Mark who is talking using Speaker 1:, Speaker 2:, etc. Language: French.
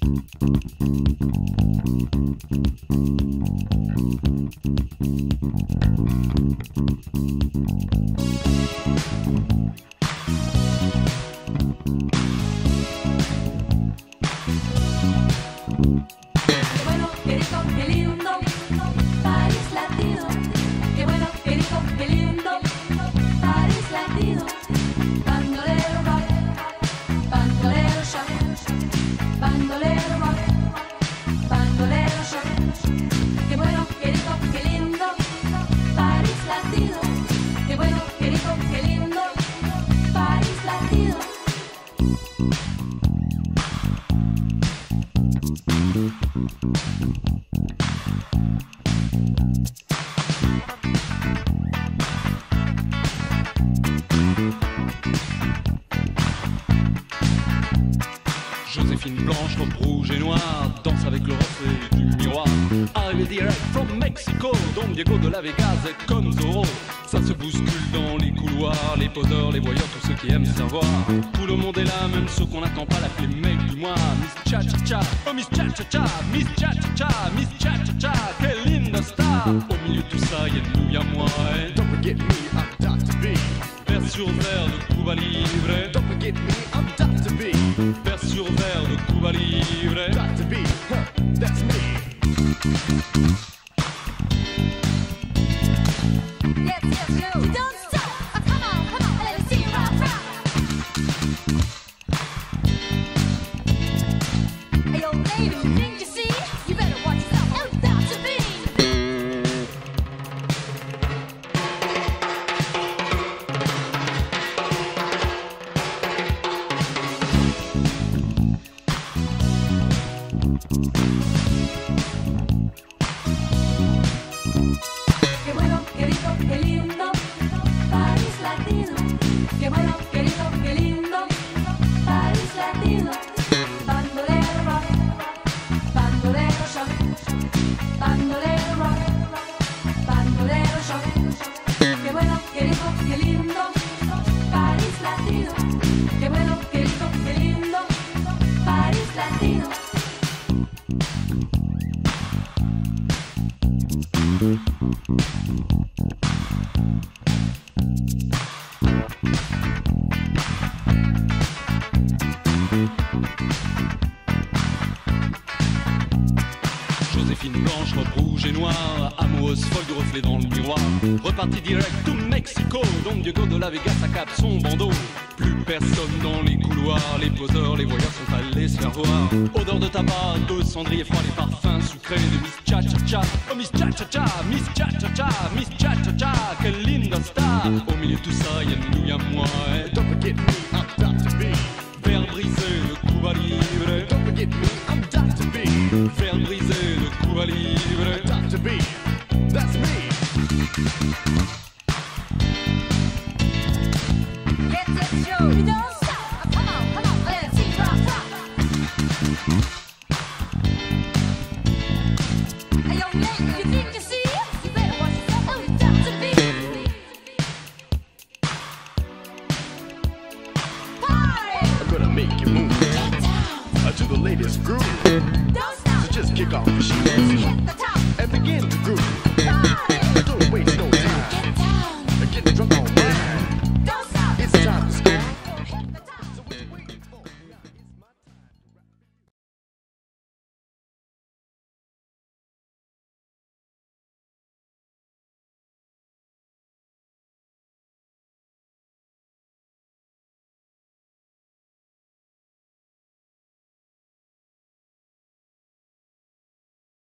Speaker 1: bueno, qué rico, qué lindo, París Latino. Qué bueno, qué rico, qué lindo, París Latino. Bandolero va, bandolero ya, bandolero va, bandolero ya. Qué bueno, qué rico, qué lindo, París Latino. Qué bueno, qué rico, qué lindo, París Latino.
Speaker 2: Joséphine blanche, robe rouge et noire, danse avec le reflet du miroir. Arrivé direct from Mexico, Don Diego de la Vegas est comme Zorro. Ça se bouscule dans les couloirs, les poseurs, les voyeurs, tous ceux qui aiment savoir. Tout le monde est là, même ceux qu'on n'attend pas, l'appeler mec du mois. Miss Cha-Cha-Cha, oh Miss Cha-Cha-Cha, Miss Cha-Cha-Cha, Miss Cha-Cha-Cha, quelle linda star. Au milieu de tout ça, y'a nous, y'a moi. Don't forget me, I'm Dr. B. Vers sur verre de Cuba Libre. Don't forget me, I'm Dr. B. Vers sur verre de Cuba Libre. Dr. B, huh, that's me.
Speaker 1: Yes, yes, you. You don't stop. Oh, come on, let me see you rock, rock. Hey, yo, lady, didn't you see? You better watch yourself. Oh, Dr. B. Qué bueno, qué rico, qué lindo, París Latino. Qué bueno, qué rico, qué lindo, París Latino. Bandolero rock, bandolero shock, bandolero rock, bandolero shock. Qué bueno, qué rico, qué lindo, París Latino. Qué bueno, qué rico, qué lindo, París Latino.
Speaker 2: Joséphine blanche, robe rouge et noire, amoureuse folle du reflet dans le miroir. Reparti direct to Mexico, Don Diego de la Vegas accable son bandeau. Plus personne dans les couloirs, les poseurs, les voyeurs sont allés se faire voir. Odeur de tabac, de cendrier froid, les parfums sucrés de Miss Cha-Cha-Cha. Oh Miss Cha-Cha-Cha, Miss Cha-Cha-Cha, Miss Cha-Cha-Cha, quelle linda star. Au milieu de tout ça, y'a nous, y'a moi. Don't forget me, I'm Dr. B. Verre brisé de Cuba Libre. Don't forget me, I'm Dr. B. Verre brisé de Cuba Libre. Dr. B, that's me.
Speaker 1: Yes, yes, you. You don't stop. Oh, come on, let me see you rock, rock. Hey, yo, lady, you think you see? You better watch yourself. Oh, Dr. B. Party!
Speaker 3: I'm gonna make you move
Speaker 1: Get down.
Speaker 3: to the latest groove.
Speaker 1: Don't stop.
Speaker 3: So just kick off your shoes
Speaker 1: Hit the top.
Speaker 3: and begin to groove.
Speaker 1: Party!
Speaker 3: Don't waste no time.
Speaker 1: Get down.
Speaker 3: Get drunk on my